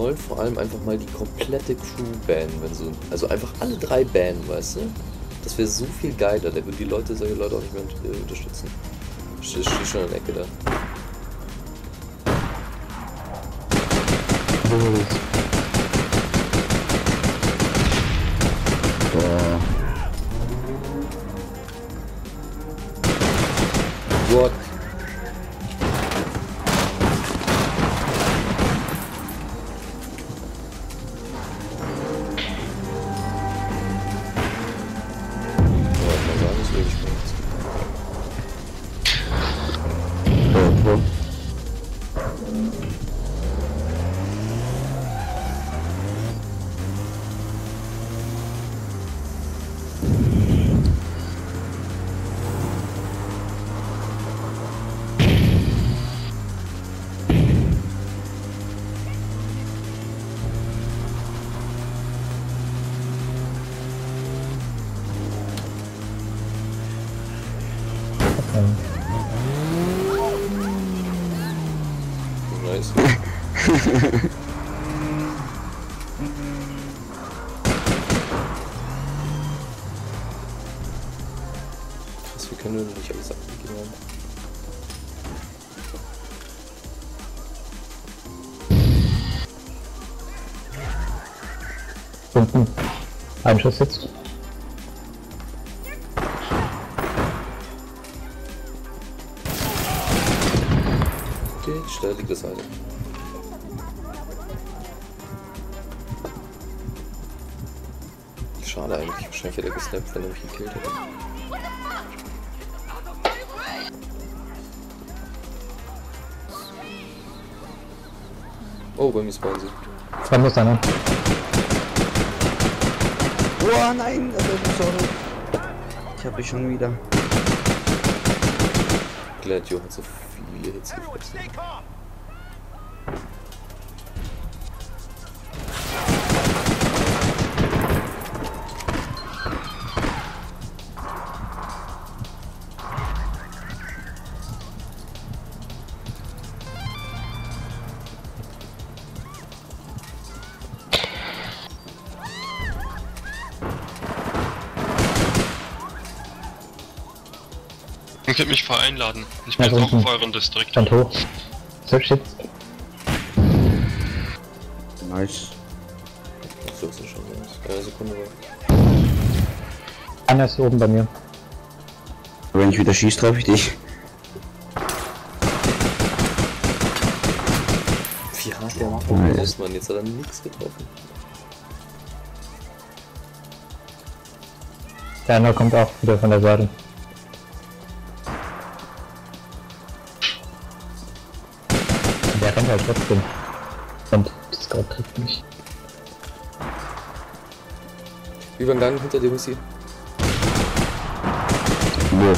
soll vor allem einfach mal die komplette Crew bannen, wenn so, also einfach alle 3 bannen, weißt du? Das wäre so viel geiler, der würde die Leute, solche Leute auch nicht mehr unterstützen. Steht schon in der Ecke da. What? Nice. Krass, wir können nicht alles abgeben haben. Unten. Ein Schuss sitzt. Okay, schnell liegt das eine. Schade eigentlich, wahrscheinlich hätte er gesnappt, wenn er mich gekillt hätte. Oh, bei mir spawnen sie. Zwei muss einer. Oh nein, sorry. Ich hab dich schon wieder. Gladio hat so viele Hits gefressen. Ihr könnt mich vereinladen. Ich bin jetzt auch auf euren Distrikt. Stand hoch. So shit. Nice. So ist es schon raus. Eine Sekunde war. Einer ist oben bei mir. Wenn ich wieder schieße, treffe ich dich. Wie hart der macht das, Mann. Jetzt hat er nichts getroffen. Der andere kommt auch wieder von der Seite. Der rennt halt trotzdem. Und das Scout trifft mich. Über den Gang hinter dir, Mussi. Wo?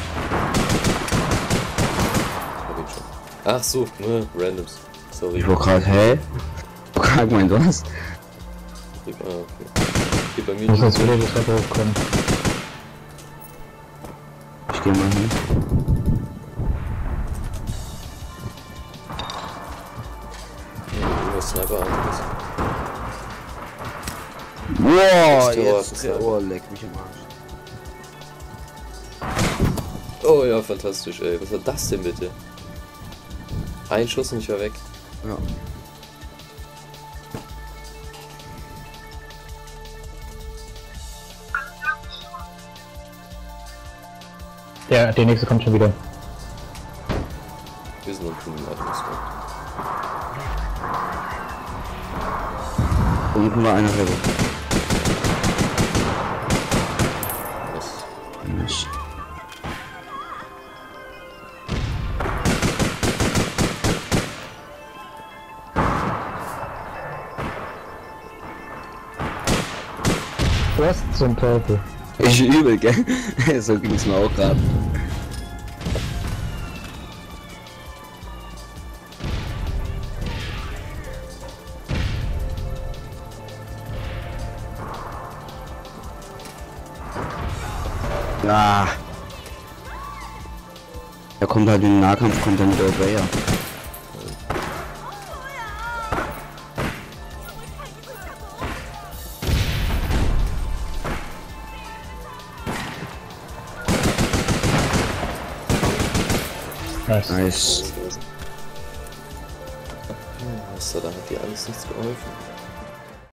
Hab ihn schon. Ach so, Randoms. Sorry. Ich war gerade, hä? Frag mein was? Okay. Hier bei mir. Ich muss jetzt wieder die Treppe hochkommen. Ich geh mal hin. Sniper an. Wow, jetzt jetzt. Oh, leck mich am Arsch. Oh ja, fantastisch, ey. Was war das denn bitte? Ein Schuss und ich war weg. Ja. Der nächste kommt schon wieder. Wir sind unten im Atmosphäre. Unten war einer Rebel. Yes. Was zum Teufel? Ich übel, gell? So ging's mir auch gerade. Ah. Da kommt halt in den Nahkampf, kommt dann wieder Bayer. Nice. Nice. Ja, da hat dir alles nichts geholfen.